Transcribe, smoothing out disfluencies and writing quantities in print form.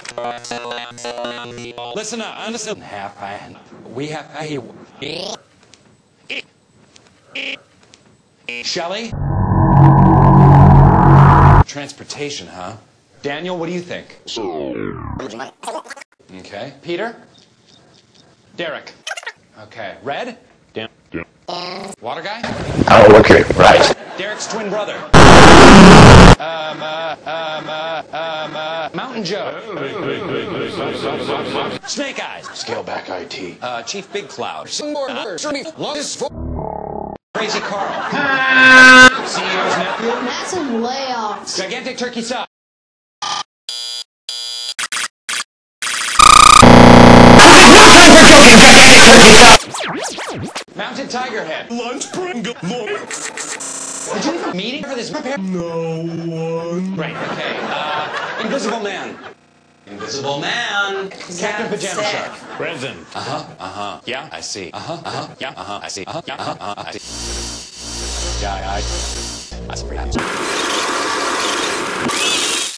Listen up, listen. We have Shelley? Transportation, huh? Daniel, what do you think? Okay. Peter? Derek? Okay. Red? Dan. Water guy? Oh, okay, right. Derek's twin brother. Mountain Joe. Snake Eyes. Scale back IT. Chief Big Cloud. Crazy Carl. CEO's nephew. Massive layoffs. Gigantic turkey sauce. Mounted tiger head. Lunch bring Did you have a meeting for this repair? No one. Right, okay. Invisible Man. Invisible Man. Captain Pajama Shark. Present. Yeah, I see. Yeah, I see. Yeah, I see.